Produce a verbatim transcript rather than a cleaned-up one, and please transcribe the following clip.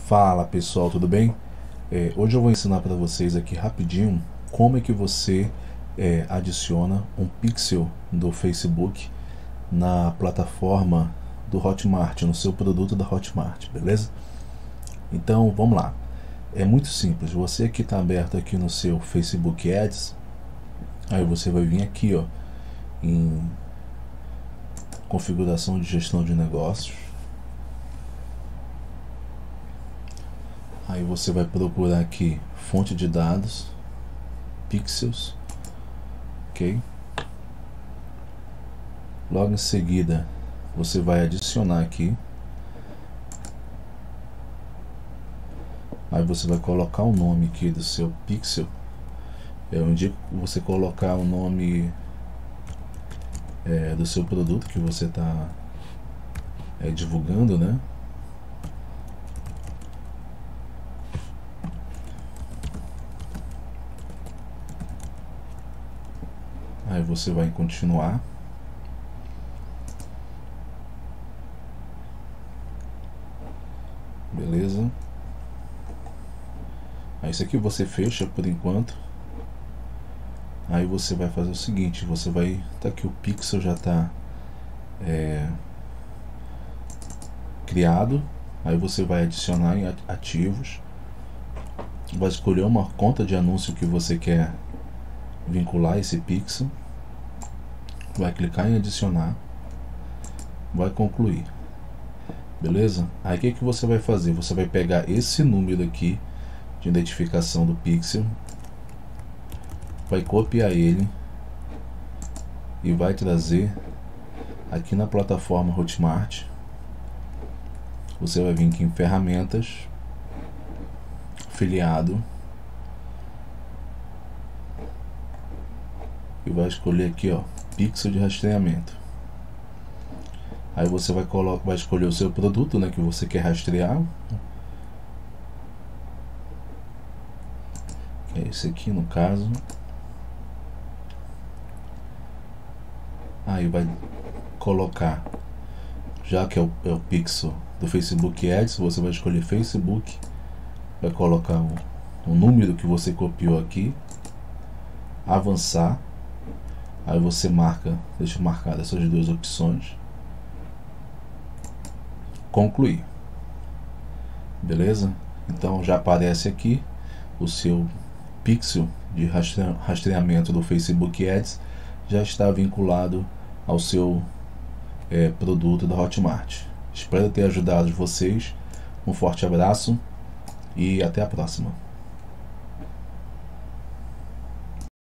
Fala pessoal, tudo bem? É, hoje eu vou ensinar para vocês aqui rapidinho como é que você é, adiciona um pixel do Facebook na plataforma do Hotmart, no seu produto da Hotmart, beleza? Então vamos lá. É muito simples. Você que está aberto aqui no seu Facebook Ads, aí você vai vir aqui, ó, em configuração de gestão de negócios. Aí você vai procurar aqui fonte de dados, pixels, ok? Logo em seguida você vai adicionar aqui. Aí você vai colocar o nome aqui do seu pixel. Eu indico você colocar o nome é, do seu produto que você está é, divulgando, né? Aí você vai em continuar. Beleza? Aí isso aqui você fecha por enquanto. Aí você vai fazer o seguinte, você vai, tá aqui o pixel já está é, criado. Aí você vai adicionar em ativos, vai escolher uma conta de anúncio que você quer vincular esse pixel, vai clicar em adicionar, vai concluir, beleza? Aí o que que você vai fazer? Você vai pegar esse número aqui de identificação do pixel, vai copiar ele e vai trazer aqui na plataforma Hotmart. Você vai vir aqui em ferramentas, afiliado, e vai escolher aqui, ó, pixel de rastreamento. Aí você vai colocar, vai escolher o seu produto, né, que você quer rastrear. Que é esse aqui no caso. Aí vai colocar, já que é o, é o pixel do Facebook Ads, você vai escolher Facebook, vai colocar o, o número que você copiou aqui, avançar. Aí você marca, deixa eu marcar essas duas opções, concluir, beleza? Então já aparece aqui o seu pixel de rastreamento do Facebook Ads, já está vinculado ao seu é, produto da Hotmart. Espero ter ajudado vocês. Um forte abraço e até a próxima.